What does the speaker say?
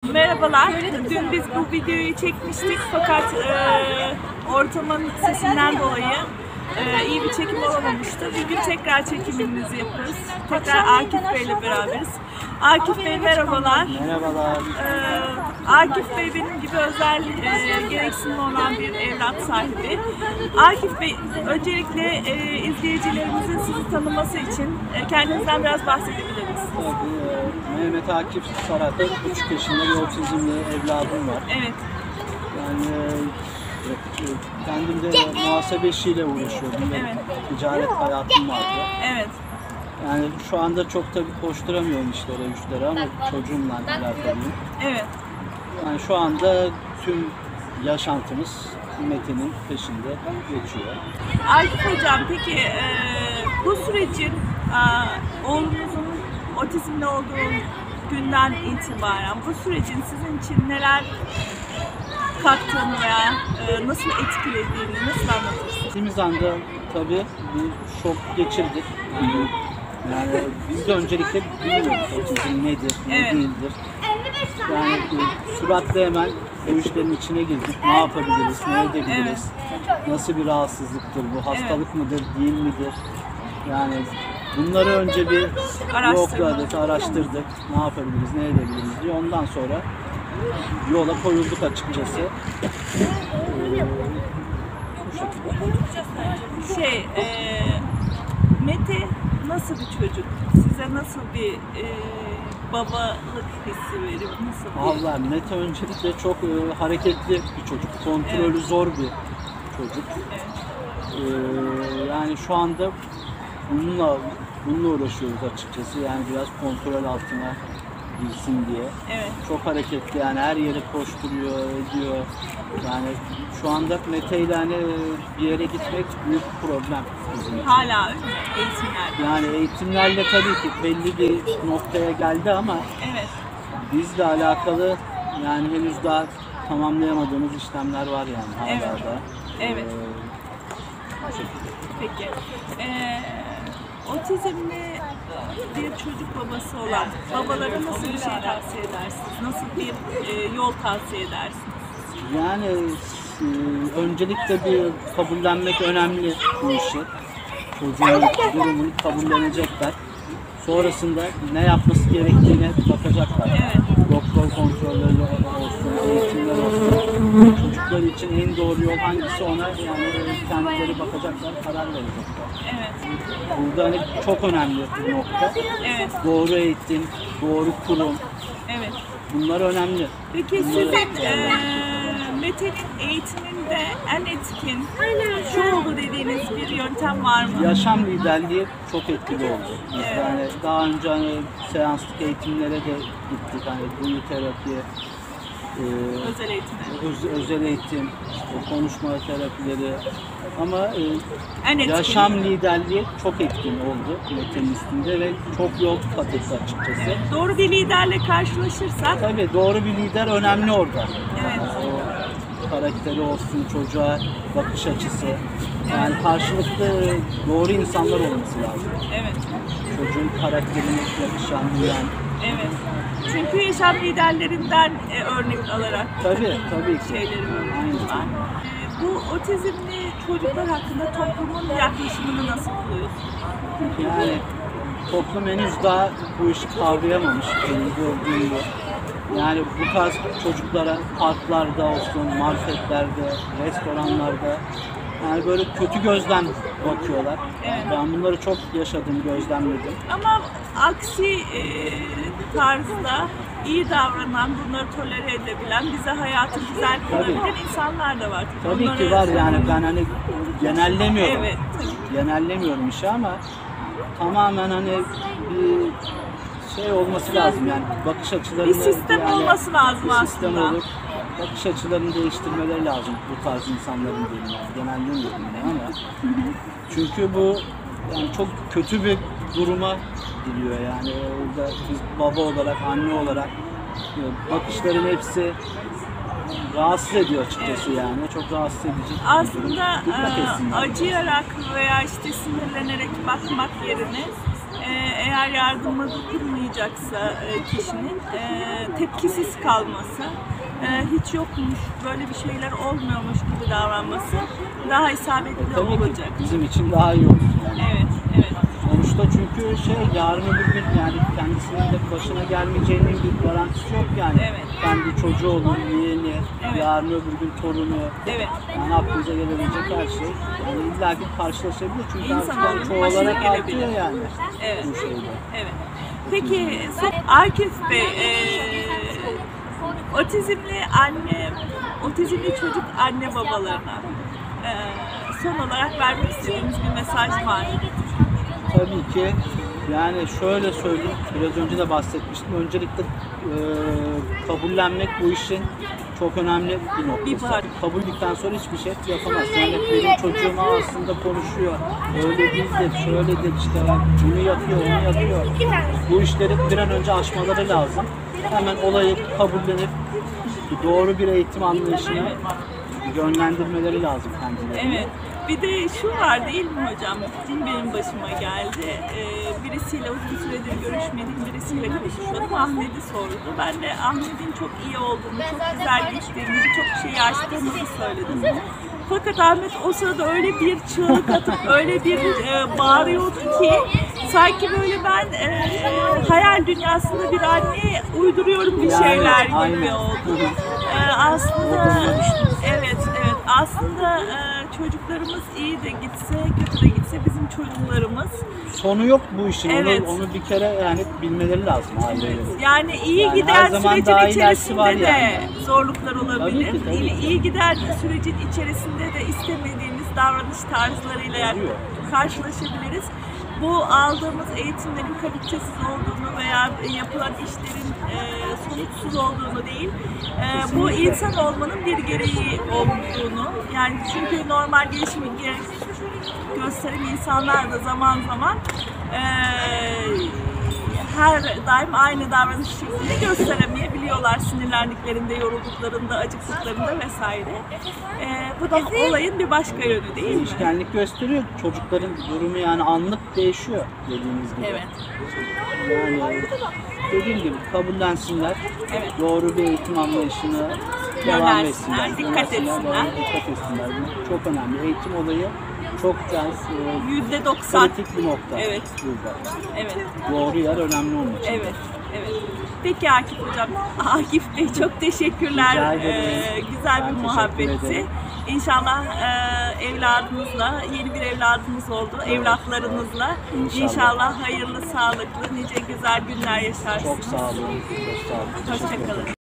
Merhabalar. Dün biz bu videoyu çekmiştik fakat ortamın sesinden dolayı iyi bir çekim olamamıştı. Bugün tekrar çekimimizi yapıyoruz. Tekrar Akif Bey ile beraberiz. Akif Bey merhabalar. Merhabalar. Akif Bey benim gibi özel gereksinimi olan bir evlat sahibi. Akif Bey, öncelikle izleyicilerimizin sizi tanıması için kendinizden biraz bahsedebilir misiniz? Mehmet Akif Sarat'ta 3 yaşında bir otizmli evladım var. Evet. Yani kendim de muhasebe işiyle uğraşıyordum. Evet. Ticaret hayatım vardı. Evet. Yani şu anda çok da koşturamıyorum işlere, güçlere ama çocuğumla alakalıyım. Evet. Yani şu anda tüm yaşantımız Mete'nin peşinde geçiyor. Akif Hocam, peki bu sürecin oğlunuzun otizmli olduğu günden itibaren bu sürecin sizin için neler kattığını veya nasıl etkilediğini nasıl anlatırsınız? Gittiğimiz anda tabii bir şok geçirdik. Yani biz de öncelikle bilmiyoruz otizm nedir, ne Evet. değildir. Yani süratle hemen bu işlerin içine girdik. Ne yapabiliriz, ne edebiliriz, nasıl bir rahatsızlıktır bu, hastalık mıdır, değil midir? Yani bunları önce bir yokladık, araştırdık. Ne yapabiliriz, ne edebiliriz diye. Ondan sonra yola koyulduk açıkçası. Mete nasıl bir çocuk? Size nasıl bir babalık hissi veriyor? Nasıl bir... Allah, Mete öncelikle çok hareketli bir çocuk. Kontrolü zor bir çocuk. Yani şu anda bununla uğraşıyoruz açıkçası. Yani biraz kontrol altına girsin diye. Evet. Çok hareketli, yani her yere koşturuyor, ediyor. Yani şu anda Mete ile hani bir yere gitmek büyük bir problem bizim için. Hala öyle mi? Eğitimler. Yani eğitimlerle tabii ki belli bir noktaya geldi ama Evet. bizle alakalı yani henüz daha tamamlayamadığımız işlemler var yani hala Evet. da. Evet. Bu şekilde. Peki. Otizmli bir çocuk babası olan babalara nasıl bir şey tavsiye edersiniz? Nasıl bir yol tavsiye edersiniz? Yani öncelikle bir kabullenmek önemli bu işi. Çocuğun durumunu kabullenecekler. Sonrasında ne yapması gerektiğine bakacaklar. Evet. Doktor kontrolleri olsun, eğitimler olsun. Çocuklar için en doğru yol hangisi, ona yani kendileri bakacaklar, karar verecekler. Evet. Burada hani çok önemli bir nokta. Evet. Doğru eğitim, doğru kurum. Evet. Bunlar önemli. Peki sizin Mete'nin eğitiminde en etkin şu oldu dediğiniz bir yöntem var mı? Yaşam liderliği çok etkili oldu. Biz Evet. yani daha önce hani seanslık eğitimlere de gittik. Hani duyu terapi, Özel eğitimde. özel eğitim, işte konuşma terapileri. Ama En etkin. yaşam liderliği çok etkin oldu Mete'nin üstünde ve çok yol kat etti açıkçası. Doğru bir liderle karşılaşırsak, Tabii doğru bir lider önemli orada. evet. O karakteri olsun, çocuğa bakış açısı. Yani karşılıklı doğru insanlar olması lazım. Evet. Çocuğun karakterine yakışan, uyan. Evet. Çünkü yaşam liderlerinden örnek alarak Tabii ki. şeyleri Aynen. öğretiyorlar. Bu otizmli çocuklar hakkında toplumun yaklaşımını nasıl buluyorsunuz? Yani toplum henüz daha bu işi kavrayamamış. Benim gördüğüm bu. Yani bu tarz çocuklara parklarda olsun, marketlerde, restoranlarda yani böyle kötü gözden bakıyorlar. Evet. Ben bunları çok yaşadım, gözlemledim. Ama aksi tarzda iyi davranan, bunları tolere edebilen, bize hayatı güzel kılabilen insanlar da var. Tabii Onları ki var, yani ben hani genellemiyorum. Evet, tabii. Genellemiyorum işi ama tamamen hani bir şey olması lazım, yani bakış açılarını, Bir sistem yani olması lazım bir sistem aslında. olur. Bakış açılarını değiştirmeleri lazım bu tarz insanların, diyeyim yani. Genellemiyorum yine ama çünkü bu yani çok kötü bir duruma gidiyor yani. Orada biz baba olarak, anne olarak bakışların hepsi rahatsız ediyor açıkçası, Evet. yani. Çok rahatsız edici bir durum. Aslında Dikkat etsinler. acıyarak veya işte sinirlenerek bakmak yerine Eğer yardıma dokunmayacaksa kişinin tepkisiz kalması, hiç yokmuş, böyle bir şeyler olmuyormuş gibi davranması daha isabetli Tabii ki olacak. bizim için daha iyi olur. Yani. Evet, evet. Sonuçta çünkü yarın öbür gün yani kendisinin de başına gelmeyeceğinin bir garantisi yok yani. Evet. Kendi çocuğu olur, yeğeni, Evet. yarın öbür gün torunu. Evet. Yani aklınıza gelebilecek her şey. Yani illa ki karşılaşabilir çünkü artık İnsanların yani başına çoğalarak gelebilir. artıyor yani Evet. bu şeyde. Evet. Peki Akif Bey, otizmli çocuk anne babalarına son olarak vermek istediğiniz bir mesaj var mı? Tabii ki yani şöyle söyleyeyim, biraz önce de bahsetmiştim. Öncelikle kabullenmek bu işin çok önemli bir noktası. parça. Kabuldükten sonra hiçbir şey yapamaz. Yani benim çocuğum aslında konuşuyor, öyle değildir, şöyledir işte, bunu yapıyor, onu yapıyor. Bu işleri bir an önce aşmaları lazım. Hemen olayı kabullenip doğru bir eğitim anlayışına yönlendirmeleri lazım kendilerine. Evet. Bir de şu var değil mi hocam? Dün benim başıma geldi. Birisiyle uzun süredir görüşmediğim birisiyle konuşuyordum. Ahmet'i sordu. Ben de Ahmet'in çok iyi olduğunu, çok güzel gittiğini, birçok şeyi açtığımızı söyledim. Fakat Ahmet o sırada öyle bir çığlık atıp öyle bir bağırıyordu ki sanki böyle ben hayal dünyasında bir anne uyduruyorum bir şeyler gibi aynen. oldu. Aslında evet aslında çocuklarımız iyi de gitse kötü de gitse bizim çocuklarımız. Sonu yok bu işin. Evet. Onu bir kere yani bilmeleri lazım ailelerin. Yani iyi Yani her giden zaman sürecin daha ilerisi içerisinde var de yani. zorluklar olabilir. Tabii ki, tabii ki. İyi giden sürecin içerisinde de istemediğimiz davranış tarzlarıyla Oluyor. karşılaşabiliriz. Bu aldığımız eğitimlerin kalitesiz olduğunu veya yapılan işlerin sonuçsuz olduğunu değil, bu insan olmanın bir gereği olduğunu, yani çünkü normal gelişimi gösteren insanlar da zaman zaman her daim aynı davranış şeklini gösteremeyebiliyorlar sinirlendiklerinde, yorulduklarında, acıktıklarında vesaire. Bu da olayın bir başka yönü değil mi? Değişkenlik gösteriyor. Çocukların durumu yani anlık değişiyor dediğimiz gibi. Evet. Yani dediğim gibi kabullensinler. Evet. Doğru bir eğitim anlayışına devam Yönelsinler, etsinler. dikkat etsinler. Dikkat etsinler. Bu çok önemli. Eğitim olayı çok %90. kritik bir nokta. Evet. Burada. Evet. Doğru yer önemli onun için. Evet, evet. Peki Akif Hocam, Akif Bey çok teşekkürler. Rica ederim. Güzel Ben bir teşekkür muhabbetti. ederim. İnşallah evladınızla, yeni bir evladınız oldu, evlatlarınızla. İnşallah. İnşallah hayırlı, sağlıklı, nice güzel günler yaşarsınız. Çok sağ olun. Çok sağ olun. Teşekkür ederim. Hoşçakalın.